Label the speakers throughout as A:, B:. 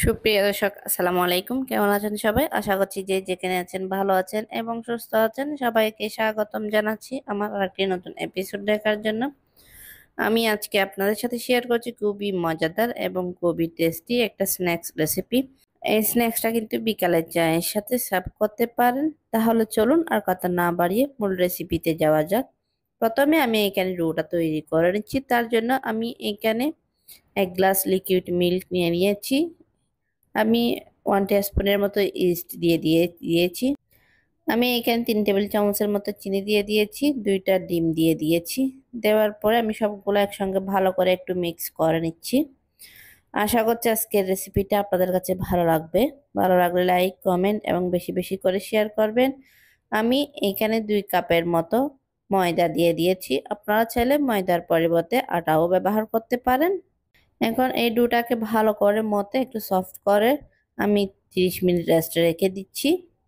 A: সুপ্রিয় দর্শক, আসসালামু আলাইকুম। কেমন আছেন সবাই? আশা করছি যে যেখানে আছেন ভালো আছেন এবং সুস্থ আছেন। সবাইকে স্বাগতম জানাচ্ছি আমার আরেকটি নতুন এপিসোড দেখার জন্য। আমি আজকে আপনাদের সাথে শেয়ার করছি খুবই মজাদার এবং খুবই টেস্টি একটা স্ন্যাক্স রেসিপি। এই স্ন্যাক্সটা কিন্তু বিকালের চায়ের সাথে সার্ভ করতে পারেন। তাহলে চলুন আর কথা না বাড়িয়ে মূল রেসিপিতে যাওয়া যাক। প্রথমে আমি এখানে ডোটা তৈরি করে নিচ্ছি। তার জন্য আমি এখানে 1 গ্লাস লিকুইড মিল্ক নিয়ে নিয়েছি। আমি 1 টিস্পুনের মতো ইস্ট দিয়েছি। আমি এখানে 3 টেবিল চামচের মতো চিনি দিয়ে দিয়েছি, 2টা ডিম দিয়ে দিয়েছি। দেওয়ার পরে আমি সবগুলো একসঙ্গে ভালো করে একটু মিক্স করে নিচ্ছি। আশা করছি আজকের রেসিপিটা আপনাদের কাছে ভালো লাগবে। ভালো লাগলে লাইক, কমেন্ট এবং বেশি বেশি করে শেয়ার করবেন। আমি এখানে 2 কাপের মতো ময়দা দিয়ে দিয়েছি। আপনারা চাইলে ময়দার পরিবর্তে আটাও ব্যবহার করতে পারেন। এখন এই ডোটাকে ভালো করে মতে একটু সফট করে আমি 30 মিনিট রেস্টে রেখে দিচ্ছি।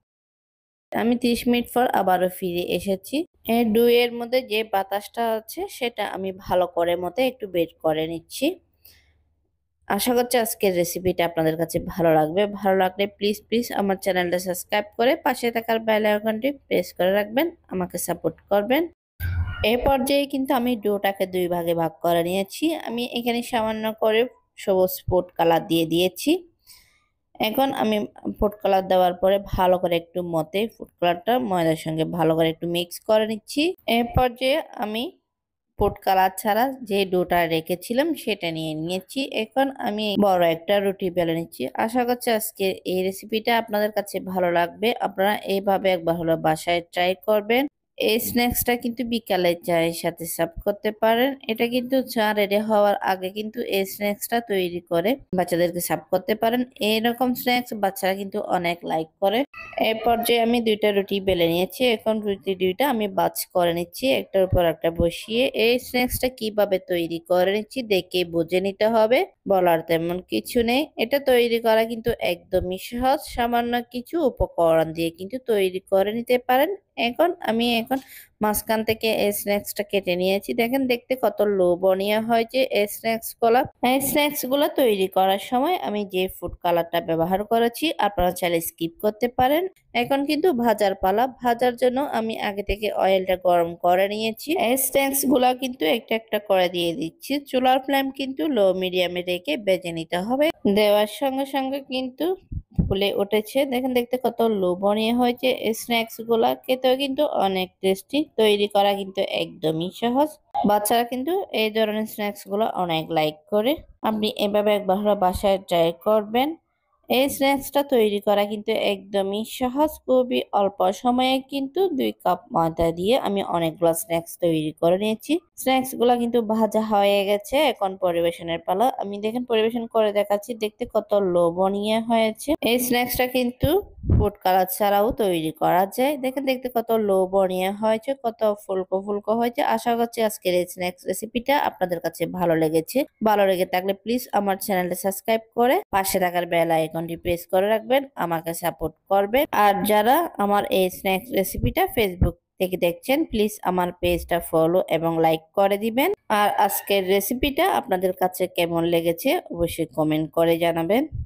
A: আমি 30 মিনিট পর আবারও ফিরে এসেছি। এই ডোয়ের মধ্যে যে বাতাসটা আছে সেটা আমি ভালো করে মতে একটু বের করে নিচ্ছি। আশা করছি আজকের রেসিপিটা আপনাদের কাছে ভালো লাগবে। ভালো লাগলে প্লিজ প্লিজ আমার চ্যানেলটা সাবস্ক্রাইব করে পাশে থাকার বেল আইকনটি প্রেস করে রাখবেন, আমাকে সাপোর্ট করবেন। এই পর্যায়ে কিন্তু আমি ডোটাকে 2 ভাগে ভাগ করে নিয়েছি। আমি এখানে সামান্য করে সবুজ ফুড কালার দিয়ে দিয়েছি। এখন আমি ফুড কালার দেওয়ার পরে ভালো করে একটু মতে ফুড কালারটা ময়দার সঙ্গে ভালো করে একটু মিক্স করে নিচ্ছি। এই পর্যায়ে আমি ফুড কালার ছাড়া যে ডোটা রেখেছিলাম সেটা নিয়ে নিয়েছি। এখন আমি বড় একটা রুটি বেলে নিচ্ছি। আশা করছি আজকে এই রেসিপিটা আপনাদের কাছে ভালো লাগবে। আপনারা এইভাবে একবার হলো বাসায় ট্রাই করবেন। এই স্ন্যাক্সটা কিন্তু বিকালের চায়ের সাথে সার্ভ করতে পারেন। এটা কিন্তু চা রেডি হওয়ার আগে কিন্তু এই স্ন্যাক্সটা তৈরি করে বাচ্চাদেরকে সার্ভ করতে পারেন। এইরকম স্ন্যাক্স বাচ্চারা কিন্তু অনেক লাইক করে। এই পর্যায়ে আমি 2টা রুটি বেলে নিয়েছি। এখন রুটি 2টা আমি ভাঁজ করে নিচ্ছি, একটার উপর একটা বসিয়ে। এই স্ন্যাক্সটা কিভাবে তৈরি করে নিচ্ছি দেখে বুঝে নিতে হবে, বলার তেমন কিছু নেই। এটা তৈরি করা কিন্তু একদমই সহজ, সামান্য কিছু উপকরণ দিয়ে কিন্তু তৈরি করে নিতে পারেন। এখন মাঝখান থেকে এই স্ন্যাক্সটা কেটে নিয়েছি। দেখেন দেখতে কত লোভনীয় হয়েছে এই স্ন্যাক্স গুলা। এই স্ন্যাক্স গুলা তৈরি করার সময় আমি যে ফুড কালারটা ব্যবহার করেছি আপনারা চাইলে স্কিপ করতে পারেন। এখন কিন্তু ভাজার পালা। ভাজার জন্য আমি আগে থেকে অয়েলটা গরম করে নিয়েছি। এই স্ন্যাক্স গুলা কিন্তু একটা একটা করে দিয়ে দিচ্ছি। চুলার ফ্লেম কিন্তু লো মিডিয়ামে রেখে ভেজে নিতে হবে। দেওয়ার সঙ্গে সঙ্গে কিন্তু ফুলে উঠেছে। দেখেন দেখতে কত লোভনীয় হয়েছে। এই স্ন্যাক্স গুলা খেতেও কিন্তু অনেক টেস্টি। তৈরি করা কিন্তু একদমই সহজ। বাচ্চারা কিন্তু এই ধরনের স্ন্যাক্স গুলো অনেক লাইক করে। আপনি এভাবে একবার হলো বাসায় ট্রাই করবেন। এই স্ন্যাক্সটা তৈরি করা কিন্তু একদমই সহজ। খুবই অল্প সময়ে কিন্তু 2 কাপ ময়দা দিয়ে আমি অনেকগুলো স্ন্যাক্স তৈরি করে নিয়েছি। স্ন্যাক্স গুলা কিন্তু ভাজা হয়ে গেছে। এখন পরিবেশনের পালা। আমি দেখেন পরিবেশন করে দেখাচ্ছি, দেখতে কত লোভনীয় হয়েছে। এই স্ন্যাক্সটা কিন্তু ফুড কালার ছাড়াও তৈরি করা যায়। দেখেন দেখতে কত লোভনীয় হয়েছে, কত ফুলকো ফুলকো হয়েছে। আশা করছি আজকের এই স্ন্যাক্স রেসিপিটা আপনাদের কাছে ভালো লেগেছে। ভালো লেগে থাকলে প্লিজ আমার চ্যানেলটা সাবস্ক্রাইব করে পাশে থাকার বেল আইকনটি প্রেস করে রাখবেন, আমাকে সাপোর্ট করবেন। আর যারা আমার এই স্ন্যাক্স রেসিপিটা ফেসবুক থেকে দেখছেন প্লিজ আমার পেজটা ফলো এবং লাইক করে দিবেন। আর আজকের রেসিপিটা আপনাদের কাছে কেমন লেগেছে অবশ্যই কমেন্ট করে জানাবেন।